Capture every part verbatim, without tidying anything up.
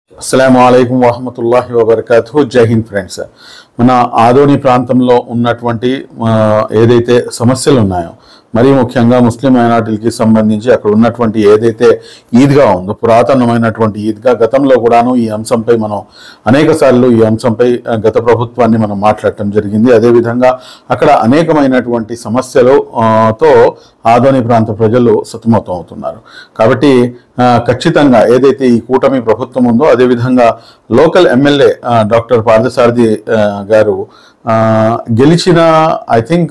అస్సలాము అలైకుం వరహమతుల్లాహి వబర్కాతుహు. జై హింద్ ఫ్రెండ్స్. మన ఆదోని ప్రాంతంలో ఉన్నటువంటి ఏదైతే సమస్యలు ఉన్నాయో, మరీ ముఖ్యంగా ముస్లిం మైనార్టీలకి సంబంధించి అక్కడ ఉన్నటువంటి ఏదైతే ఈద్గా ఉందో, పురాతనమైనటువంటి ఈద్గా, గతంలో కూడాను ఈ అంశంపై మనం అనేక సార్లు ఈ అంశంపై గత ప్రభుత్వాన్ని మనం మాట్లాడటం జరిగింది. అదేవిధంగా అక్కడ అనేకమైనటువంటి సమస్యలు తో ఆదోని ప్రాంత ప్రజలు సతమతం అవుతున్నారు. కాబట్టి ఖచ్చితంగా ఏదైతే ఈ కూటమి ప్రభుత్వం ఉందో, అదేవిధంగా లోకల్ ఎమ్మెల్యే డాక్టర్ పార్థసారథి గారు గెలిచిన ఐ థింక్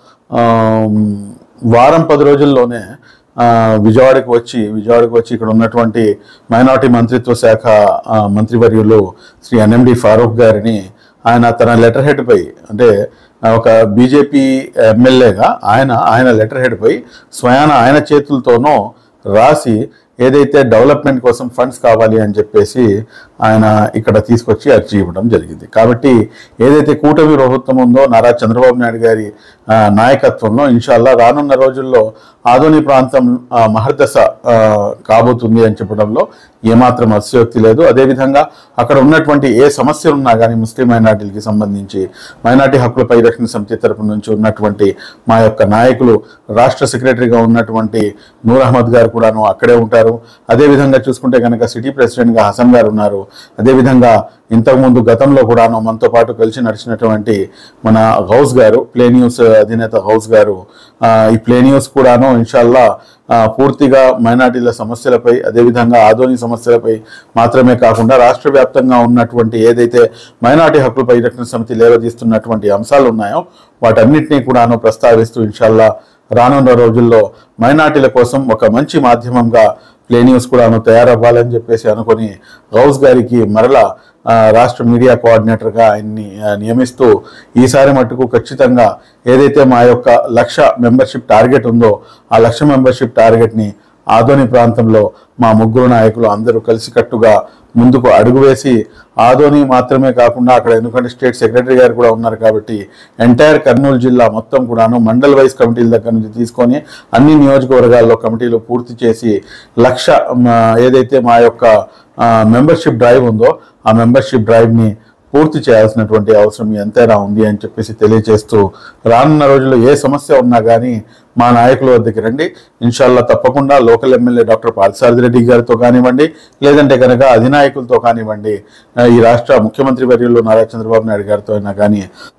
వారం పది రోజుల్లోనే విజయవాడకు వచ్చి విజయవాడకు వచ్చి ఇక్కడ ఉన్నటువంటి మైనారిటీ మంత్రిత్వ శాఖ మంత్రివర్యులు శ్రీ ఎన్ఎండి ఫారూక్ గారిని ఆయన తన లెటర్ హెడ్ పై, అంటే ఒక బీజేపీ ఎమ్మెల్యేగా ఆయన ఆయన లెటర్ హెడ్ పై స్వయాన ఆయన చేతులతోనూ రాసి ఏదైతే డెవలప్మెంట్ కోసం ఫండ్స్ కావాలి అని చెప్పేసి ఆయన ఇక్కడ తీసుకొచ్చి అర్జీ ఇవ్వడం జరిగింది. కాబట్టి ఏదైతే కూటమి ప్రభుత్వం ఉందో, నారా చంద్రబాబు నాయుడు గారి నాయకత్వంలో ఇన్షాల్లా రానున్న రోజుల్లో ఆదోని ప్రాంతం మహర్దశ కాబోతుంది అని చెప్పడంలో ఏమాత్రం అతిశయోక్తి లేదు. అదేవిధంగా అక్కడ ఉన్నటువంటి ఏ సమస్యలు ఉన్నా కానీ ముస్లిం మైనార్టీలకి సంబంధించి మైనార్టీ హక్కుల పరిరక్షణ సమితి తరపు నుంచి ఉన్నటువంటి మా యొక్క నాయకులు, రాష్ట్ర సెక్రటరీగా ఉన్నటువంటి నూర్ అహ్మద్ గారు కూడాను అక్కడే ఉంటారు. అదేవిధంగా చూసుకుంటే కనుక సిటీ ప్రెసిడెంట్గా హసన్ గారు ఉన్నారు. అదేవిధంగా ఇంతకుముందు గతంలో కూడాను మనతో పాటు కలిసి నడిచినటువంటి మన గౌస్ గారు, ప్లే న్యూస్ అధినేత గౌస్ గారు, ఈ ప్లే న్యూస్ కూడాను ఇన్షాల్లా పూర్తిగా మైనార్టీల సమస్యలపై, అదేవిధంగా ఆదోని సమస్యలపై మాత్రమే కాకుండా రాష్ట్ర వ్యాప్తంగా ఉన్నటువంటి ఏదైతే మైనార్టీ హక్కుల పరిరక్షణ సమితి లేవదీస్తున్నటువంటి అంశాలు ఉన్నాయో వాటన్నిటినీ కూడాను ప్రస్తావిస్తూ ఇన్షాల్లా రానున్న రోజుల్లో మైనార్టీల కోసం ఒక మంచి మాధ్యమంగా ప్లే న్యూస్ కూడాను తయారవ్వాలని చెప్పేసి అనుకుని గౌస్ గారికి మరలా రాష్ట్ర మీడియా కోఆర్డినేటర్గా ఆయన్ని నియమిస్తూ ఈసారి మట్టుకు ఖచ్చితంగా ఏదైతే మా యొక్క లక్ష మెంబర్షిప్ టార్గెట్ ఉందో ఆ లక్ష మెంబర్షిప్ టార్గెట్ని ఆదోని ప్రాంతంలో మా ముగ్గురు నాయకులు అందరూ కలిసికట్టుగా ముందుకు అడుగు వేసి, ఆదోని మాత్రమే కాకుండా అక్కడ ఎందుకంటే స్టేట్ సెక్రటరీ గారు కూడా ఉన్నారు కాబట్టి ఎంటైర్ కర్నూలు జిల్లా మొత్తం కూడాను మండల్ వైజ్ కమిటీల దగ్గర నుంచి తీసుకొని అన్ని నియోజకవర్గాల్లో కమిటీలు పూర్తి చేసి లక్ష ఏదైతే మా యొక్క మెంబర్షిప్ డ్రైవ్ ఉందో ఆ మెంబర్షిప్ డ్రైవ్ని పూర్తి చేయాల్సినటువంటి అవసరం ఎంతైనా ఉంది అని చెప్పేసి తెలియజేస్తూ, రానున్న రోజుల్లో ఏ సమస్య ఉన్నా కానీ మా నాయకుల వద్దకు రండి. ఇన్షాల్లా తప్పకుండా local MLA doctor Parthasarathi Reddy గారితో కానివ్వండి, లేదంటే కనుక అధినాయకులతో కానివ్వండి, ఈ రాష్ట్ర ముఖ్యమంత్రి వర్యులు నారా చంద్రబాబు నాయుడు గారితో అయినా కానీ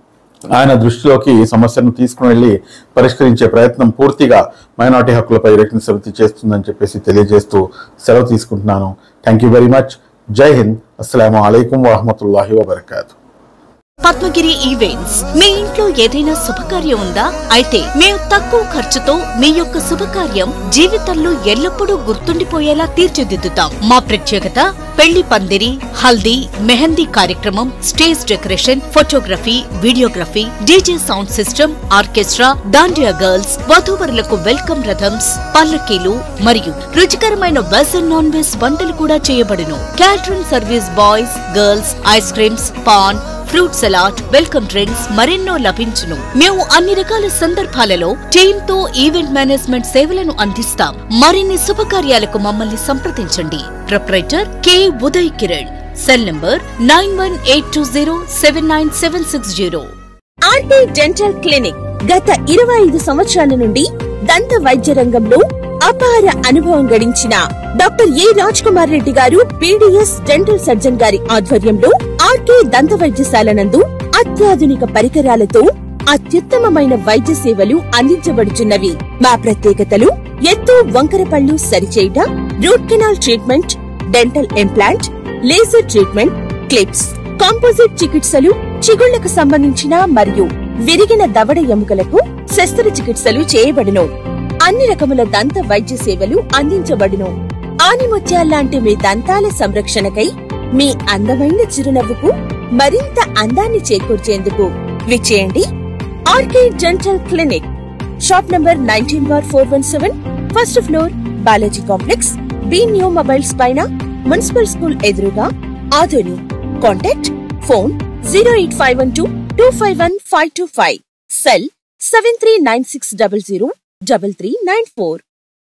ఆయన దృష్టిలోకి ఈ సమస్యను తీసుకుని వెళ్ళి పరిష్కరించే ప్రయత్నం పూర్తిగా మైనార్టీ హక్కుల పరిరక్షణ సమితి చేస్తుందని చెప్పేసి తెలియజేస్తూ సెలవు తీసుకుంటున్నాను. Thank you very much. జై హింద్. అస్సలాము అలైకుం వరహమతుల్లాహి వబర్కాతు. పద్మగిరి ఈవెంట్స్. మీ ఇంట్లో ఏదైనా శుభకార్యం ఉందా? అయితే మేము తక్కువ ఖర్చుతో మీ యొక్క శుభకార్యం జీవితంలో ఎల్లప్పుడూ గుర్తుండిపోయేలా తీర్చిదిద్దుతాం. మా ప్రత్యేకత పెళ్లి పందిరి, హల్దీ, మెహందీ కార్యక్రమం, stage decoration, photography, videography, DJ sound system, orchestra, dandiya girls, వధూవరులకు వెల్కమ్ రథమ్స్, పల్లకీలు మరియు రుచికరమైన వెజ్ అండ్ నాన్ వెజ్ వంటలు కూడా చేయబడును. Catering service, boys, girls, ice creams, paan, fruit salad, welcome drinks మరెన్నో లభించును. మేము అన్ని రకాల సందర్భాలలో టీమ్ తో ఈవెంట్ మేనేజ్మెంట్ సేవలను అందిస్తాం. మరిన్ని శుభకార్యాలకు మమ్మల్ని సంప్రదించండి. Proprietor K Uday Kiran. Cell number nine one eight two zero seven nine seven six zero. RT dental clinic గత ఇరవై ఐదు సంవత్సరాల నుండి దంత వైద్య రంగంలో అపార అనుభవం గడించిన doctor A Raj Kumar Reddy garu BDS dental surgeon గారి ఆధ్వర్యంలో ఆర్కే దంత వైద్యశాల నందు అత్యాధునిక పరికరాలతో అత్యుత్తమమైన వైద్య సేవలు అందించబడుచున్నవి. మా ప్రత్యేకతలు ఎత్తు వంకర పళ్లు సరిచేయుట, root canal treatment, dental implant, laser treatment, clips, composite చికిత్సలు, చిగుళ్లకు సంబంధించిన మరియు విరిగిన దవడ ఎముకలకు శస్త్రచికిత్సలు చేయబడును. అన్ని రకముల దంత వైద్య సేవలు అందించబడును. ఆనిముత్యాల్లాంటి మీ దంతాల సంరక్షణకై మీ అందమైన చిరునవ్వుకు మరింత అందాన్ని చేకూర్చేందుకు విచ్చేయండి RK dental clinic. Shop number nineteen bar four one seven, first floor, Balaji complex, B new mobiles పైన, మున్సిపల్ స్కూల్ ఎదురుగా, Adoni. Contact phone zero eight five one two two five one five two five. Cell seven three nine six double zero double three nine four.